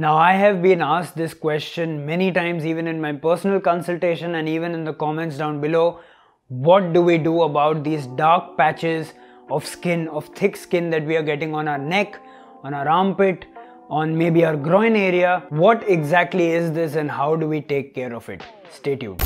Now, I have been asked this question many times, even in my personal consultation and even in the comments down below. What do we do about these dark patches of skin, of thick skin that we are getting on our neck, on our armpit, on maybe our groin area? What exactly is this and how do we take care of it? Stay tuned.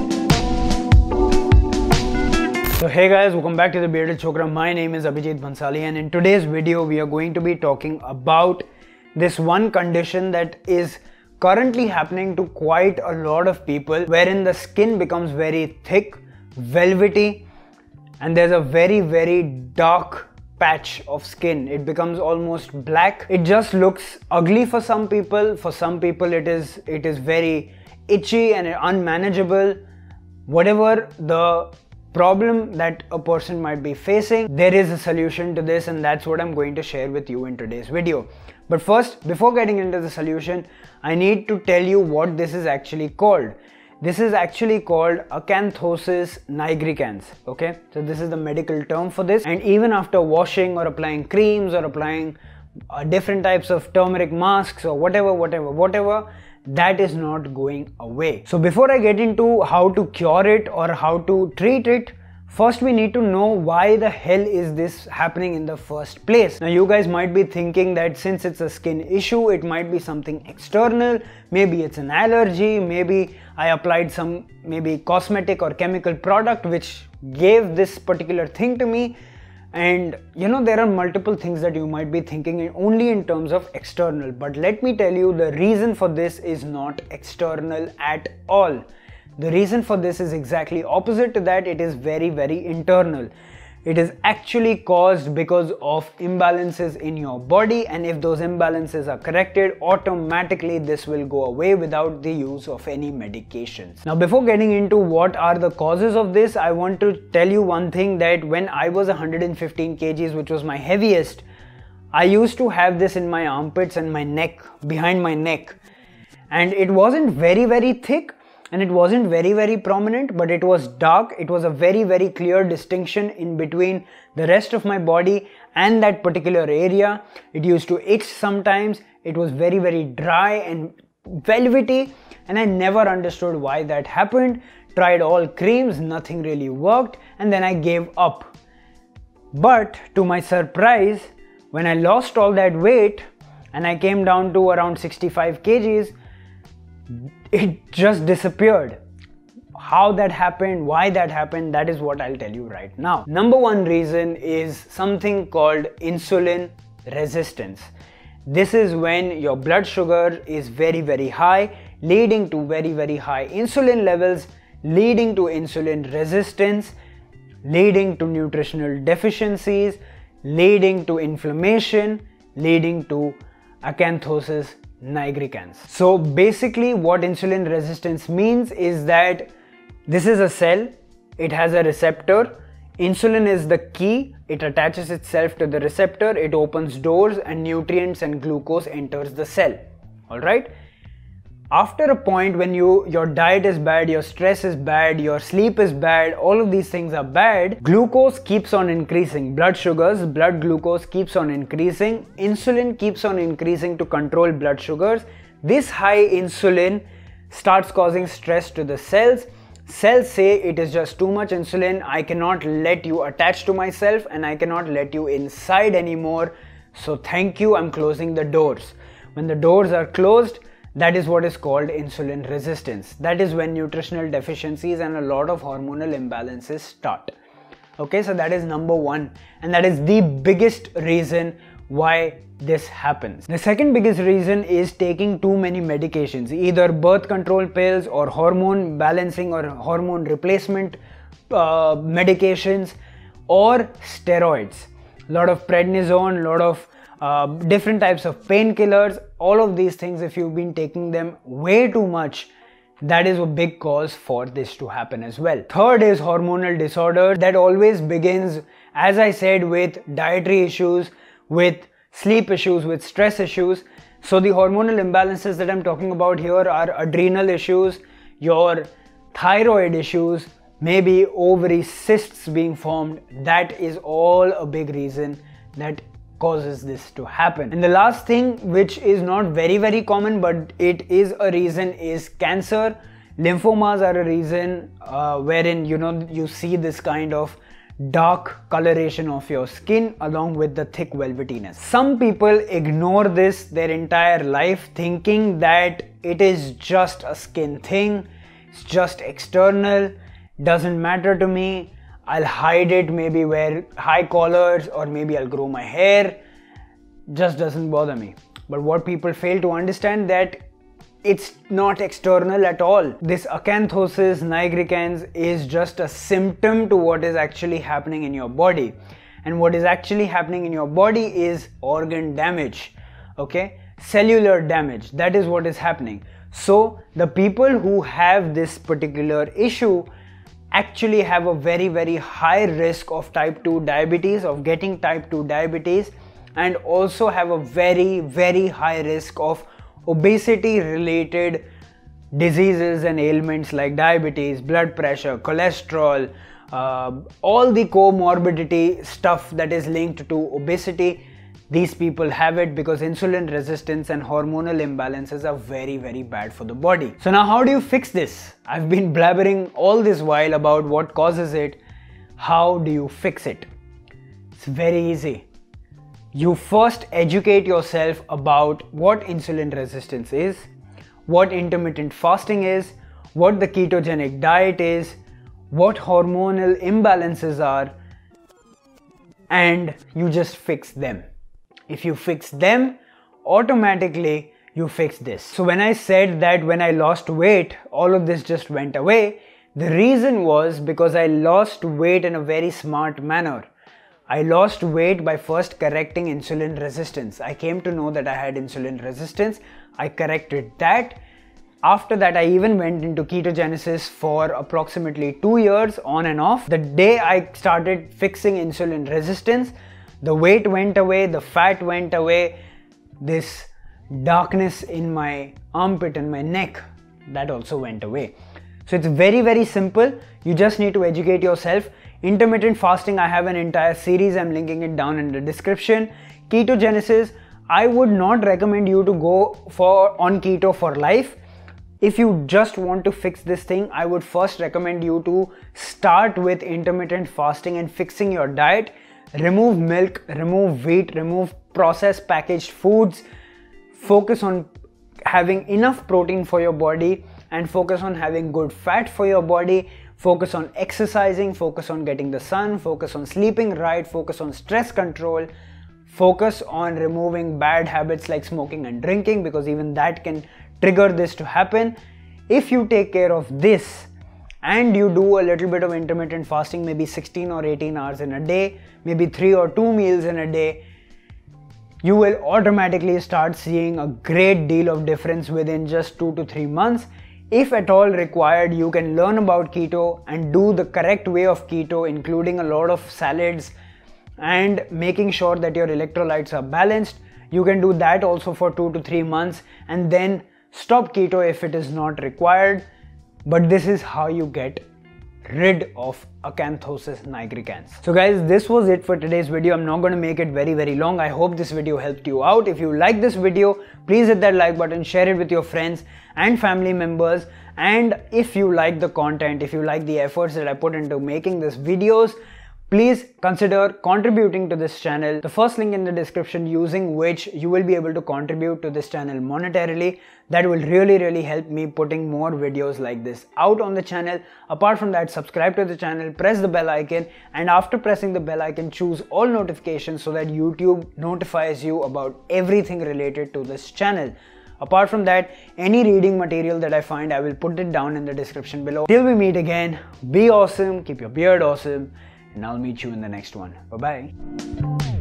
So hey guys, welcome back to the Bearded Chokra. My name is Abhijeetbhansali, and in today's video we are going to be talking about this one condition that is currently happening to quite a lot of people, wherein the skin becomes very thick, velvety, and there's a very dark patch of skin. It becomes almost black. It just looks ugly for some people. For some people it is very itchy and unmanageable. Whatever the problem that a person might be facing, there is a solution to this, and that's what I'm going to share with you in today's video. But first, before getting into the solution, I need to tell you what this is actually called. This is actually called Acanthosis nigricans. Okay, so this is the medical term for this, and even after washing or applying creams or applying different types of turmeric masks or whatever, that is not going away. So before I get into how to cure it or how to treat it, first we need to know why the hell is this happening in the first place. Now you guys might be thinking that since it's a skin issue, it might be something external. Maybe it's an allergy, maybe I applied some cosmetic or chemical product which gave this particular thing to me. And you know, there are multiple things that you might be thinking only in terms of external, but let me tell you, the reason for this is not external at all. The reason for this is exactly opposite to that. It is very internal. It is actually caused because of imbalances in your body, and if those imbalances are corrected, automatically this will go away without the use of any medications. Now before getting into what are the causes of this, I want to tell you one thing, that when I was 115 kgs, which was my heaviest, I used to have this in my armpits and my neck, behind my neck, and it wasn't very thick and it wasn't very prominent, but it was dark. It was a very clear distinction in between the rest of my body and that particular area. It used to itch sometimes. It was very dry and velvety, and I never understood why that happened. Tried all creams, nothing really worked, and then I gave up. But to my surprise, when I lost all that weight and I came down to around 65 kgs, it just disappeared. How that happened, why that happened, that is what I'll tell you right now. Number one reason is something called insulin resistance. This is when your blood sugar is very high, leading to very high insulin levels, leading to insulin resistance, leading to nutritional deficiencies, leading to inflammation, leading to acanthosis nigricans. So basically what insulin resistance means is that this is a cell, it has a receptor, insulin is the key, it attaches itself to the receptor, it opens doors and nutrients and glucose enters the cell. Alright? After a point when your diet is bad, your stress is bad, your sleep is bad, all of these things are bad, glucose keeps on increasing, blood glucose keeps on increasing, insulin keeps on increasing to control blood sugars. This high insulin starts causing stress to the cells. Cells say it is just too much insulin, I cannot let you attach to myself and I cannot let you inside anymore, so thank you, I'm closing the doors. When the doors are closed, that is what is called insulin resistance. That is when nutritional deficiencies and a lot of hormonal imbalances start. Okay, so that is number one, and that is the biggest reason why this happens. The second biggest reason is taking too many medications, either birth control pills or hormone balancing or hormone replacement medications, or steroids. A lot of prednisone, a lot of different types of painkillers. All of these things, if you've been taking them way too much, that is a big cause for this to happen as well. Third is hormonal disorders. That always begins, as I said, with dietary issues, with sleep issues, with stress issues. So the hormonal imbalances that I'm talking about here are adrenal issues, your thyroid issues, maybe ovary cysts being formed. That is all a big reason that causes this to happen. And the last thing, which is not very common but it is a reason, is cancer. Lymphomas are a reason wherein you see this kind of dark coloration of your skin along with the thick velvetiness. Some people ignore this their entire life, thinking that it is just a skin thing, it's just external, doesn't matter to me, I'll hide it, maybe wear high collars, or maybe I'll grow my hair, just doesn't bother me. But what people fail to understand, that it's not external at all. This acanthosis nigricans is just a symptom to what is actually happening in your body. And what is actually happening in your body is organ damage, okay? Cellular damage, that is what is happening. So the people who have this particular issue actually have a very high risk of type 2 diabetes, of getting type 2 diabetes, and also have a very high risk of obesity related diseases and ailments like diabetes, blood pressure, cholesterol, all the comorbidity stuff that is linked to obesity. These people have it because insulin resistance and hormonal imbalances are very bad for the body. So now how do you fix this? I've been blabbering all this while about what causes it. How do you fix it? It's very easy. You first educate yourself about what insulin resistance is, what intermittent fasting is, what the ketogenic diet is, what hormonal imbalances are, and you just fix them. If you fix them, automatically you fix this. So when I said that when I lost weight, all of this just went away, the reason was because I lost weight in a very smart manner. I lost weight by first correcting insulin resistance. I came to know that I had insulin resistance. I corrected that. After that, I even went into ketogenesis for approximately 2 years on and off. The day I started fixing insulin resistance, the weight went away, the fat went away, this darkness in my armpit and my neck, that also went away. So it's very simple. You just need to educate yourself. Intermittent fasting, I have an entire series, I'm linking it down in the description. Ketogenesis, I would not recommend you to go on keto for life. If you just want to fix this thing, I would first recommend you to start with intermittent fasting and fixing your diet. Remove milk, remove wheat, remove processed packaged foods. Focus on having enough protein for your body and focus on having good fat for your body. Focus on exercising, focus on getting the sun, focus on sleeping right, focus on stress control, focus on removing bad habits like smoking and drinking, because even that can trigger this to happen. If you take care of this and you do a little bit of intermittent fasting, maybe 16 or 18 hours in a day, maybe 3 or 2 meals in a day, you will automatically start seeing a great deal of difference within just 2 to 3 months. If at all required, you can learn about keto and do the correct way of keto, including a lot of salads and making sure that your electrolytes are balanced. You can do that also for 2 to 3 months and then stop keto if it is not required. But this is how you get rid of Acanthosis nigricans. So guys, this was it for today's video. I'm not going to make it very long. I hope this video helped you out. If you like this video, please hit that like button, share it with your friends and family members. And if you like the content, if you like the efforts that I put into making these videos, please consider contributing to this channel. The first link in the description, using which you will be able to contribute to this channel monetarily. That will really help me putting more videos like this out on the channel. Apart from that, subscribe to the channel, press the bell icon, and after pressing the bell icon, choose all notifications so that YouTube notifies you about everything related to this channel. Apart from that, any reading material that I find, I will put it down in the description below. Till we meet again, be awesome, keep your beard awesome, and I'll meet you in the next one. Bye-bye.